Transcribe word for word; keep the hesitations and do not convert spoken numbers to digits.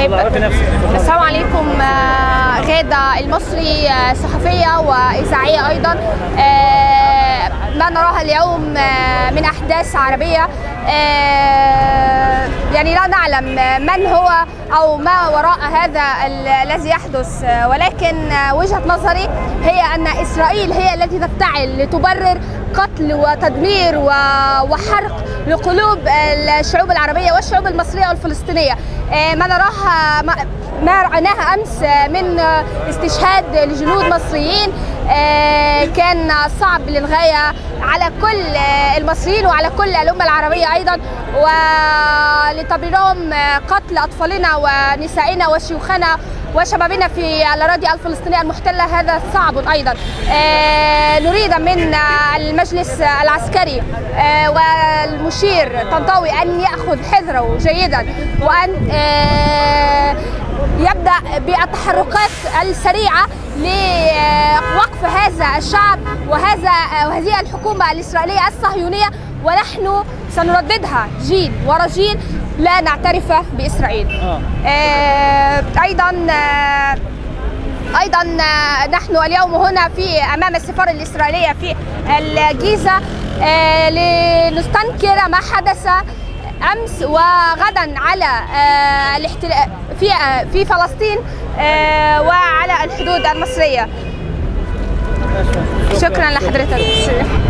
طيب السلام عليكم. غادة المصري، صحفية وإذاعية أيضا. ما نراها اليوم من أحداث عربية يعني لا نعلم من هو أو ما وراء هذا الذي يحدث، ولكن وجهة نظري هي أن إسرائيل هي التي تفتعل لتبرر قتل وتدمير وحرق لقلوب الشعوب العربية والشعوب المصرية والفلسطينية. ما نراه ما رأيناه أمس من استشهاد لجنود مصريين كان صعب للغاية على كل المصريين وعلى كل الأمة العربية أيضا، ولتبريرهم قتل أطفالنا ونسائنا وشيوخنا وشبابنا في الأراضي الفلسطينية المحتلة. هذا صعب أيضا. نريد من المجلس العسكري والمشير طنطاوي أن يأخذ حذره جيدا، وأن يبدأ بالتحركات السريعة لوقف هذا الشعب وهذا وهذه الحكومة الإسرائيلية الصهيونية، ونحن سنرددها جيل ورا جيل لا نعترف بإسرائيل. آه. أيضا آه أيضا نحن اليوم هنا في أمام السفارة الإسرائيلية في الجيزة آه لنستنكر ما حدث أمس وغدا على آه الاحتلال في آه في فلسطين آه وعلى الحدود المصرية. شكرا لحضرتك.